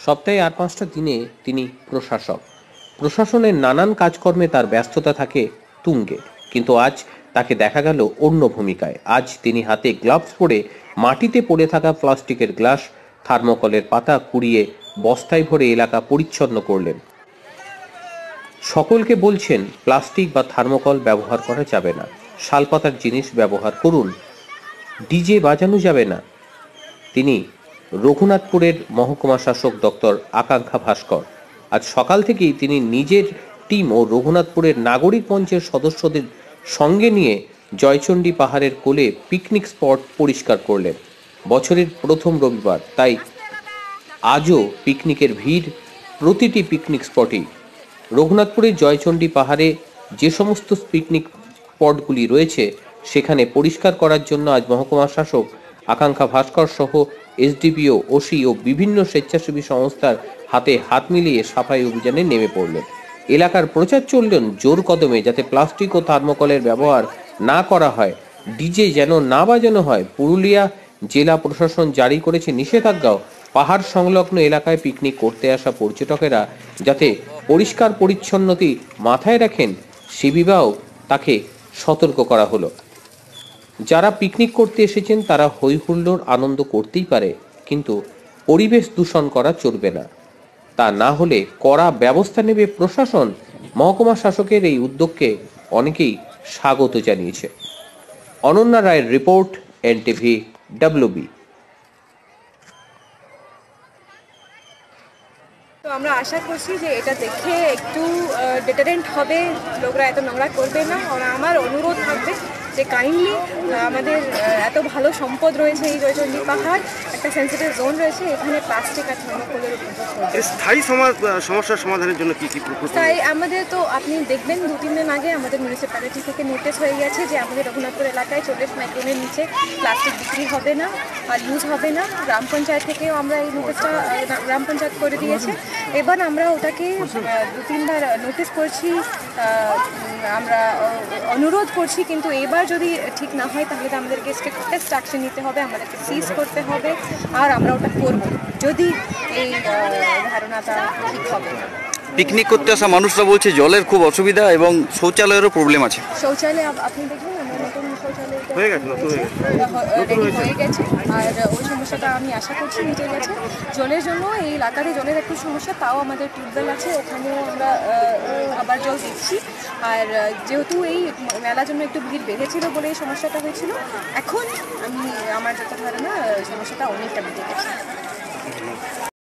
সপ্তাহে ৮-৫টা দিনে তিনি প্রশাসক। প্রশাসনের নানান কাজকর্মে তার ব্যস্ততা থাকে তুঙ্গে, কিন্তু আজ তাকে দেখা গেল অন্য ভূমিকায়। আজ তিনি হাতে গ্লাভস পরে মাটিতে পড়ে থাকা প্লাস্টিকের গ্লাস, থার্মোকলের পাতা কুড়িয়ে বস্তায় ভরে এলাকা পরিচ্ছন্ন করলেন। সকলকে বলছেন প্লাস্টিক বা থার্মোকল ব্যবহার করা যাবে না, শালপাতার জিনিস ব্যবহার করুন, ডিজে বাজানো যাবে না। তিনি রঘুনাথপুরের মহকুমা শাসক ডক্টর আকাঙ্ক্ষা ভাস্কর। আজ সকাল থেকেই তিনি নিজের টিম ও রঘুনাথপুরের নাগরিক মঞ্চের সদস্যদের সঙ্গে নিয়ে জয়চণ্ডী পাহাড়ের কোলে পিকনিক স্পট পরিষ্কার করলেন। বছরের প্রথম রবিবার, তাই আজও পিকনিকের ভিড় প্রতিটি পিকনিক স্পটেই। রঘুনাথপুরের জয়চণ্ডী পাহাড়ে যে সমস্ত পিকনিক স্পটগুলি রয়েছে সেখানে পরিষ্কার করার জন্য আজ মহকুমা শাসক আকাঙ্ক্ষা ভাস্কর সহ এসডিপিও, ওসি ও বিভিন্ন স্বেচ্ছাসেবী সংস্থার হাতে হাত মিলিয়ে সাফাই অভিযানে নেমে পড়লেন। এলাকার প্রচার চললেন জোর কদমে, যাতে প্লাস্টিক ও থার্মোকলের ব্যবহার না করা হয়, ডিজে যেন না বাজানো হয়। পুরুলিয়া জেলা প্রশাসন জারি করেছে নিষেধাজ্ঞাও। পাহাড় সংলগ্ন এলাকায় পিকনিক করতে আসা পর্যটকেরা যাতে পরিষ্কার পরিচ্ছন্নতি মাথায় রাখেন সে বিবাহ তাকে সতর্ক করা হলো। যারা পিকনিক করতে এসেছেন তারা হই হুল্লোড় আনন্দ করতেই পারে, কিন্তু পরিবেশ দূষণ করা চলবে না। তা না হলে কড়া ব্যবস্থা নেবে প্রশাসন। মহকুমা শাসকের এই উদ্যোগকে অনেকেই স্বাগত জানিয়েছে। অনন্যা রায়ের রিপোর্ট, এনটিভি WB। তো আমরা আশা করছি যে এটা দেখে একটু ডিটারেন্ট হবে, লোকরা এত নোংরা করবে না। আর আমার অনুরোধ থাকবে যে কাইন্ডলি আমাদের এত ভালো সম্পদ রয়েছে এই জয়চণ্ডী পাহাড়, একটা সেন্সিটিভ জোন রয়েছে, এখানে প্লাস্টিক আর থার্মোকলের স্থায়ী সমস্যার সমাধানের জন্য কি তাই আমাদের তো আপনি দেখবেন 2-3 দিন আগে আমাদের মিউনিসিপ্যালিটি থেকে নোটিশ হয়ে গেছে যে আমাদের রঘুনাথপুর এলাকায় 40 মাইক্রনের নিচে প্লাস্টিক বিক্রি হবে না আর ইউজ হবে না। গ্রাম পঞ্চায়েত থেকেও আমরা এই নোটিশটা গ্রাম পঞ্চায়েত করে দিয়েছে। এবার আমরা ওটাকে 2-3 বার নোটিশ করছি, আমরা অনুরোধ করছি, কিন্তু এবার যদি ঠিক না হয় তাহলে আমাদেরকে স্ট্রিক্টেস্ট অ্যাকশন নিতে হবে, আমাদেরকে সিজ করতে হবে, আর আমরা ওটা করব যদি এই ধারণাটা ঠিক হবে। পিকনিক করতে আসা মানুষরা বলছে জলের খুব অসুবিধা এবং শৌচালয়েরও প্রবলেম আছে। শৌচালয় আপনি দেখুন আমরা নতুন শৌচালয় হয়ে গেছে, আর ওই সমস্যাটা আমি আশা করছি মিটে গেছে। জলের জন্য এই এলাকাতে জলের একটু সমস্যা, তাও আমাদের টিউবওয়েল আছে, ওখানেও আমরা আবার জল দিচ্ছি। আর যেহেতু এই মেলার জন্য একটু ভিড় বেড়েছিল বলে এই সমস্যাটা হয়েছিল, এখন আমার যত ধারণা সমস্যাটা অনেকটা বেড়ে গেছে।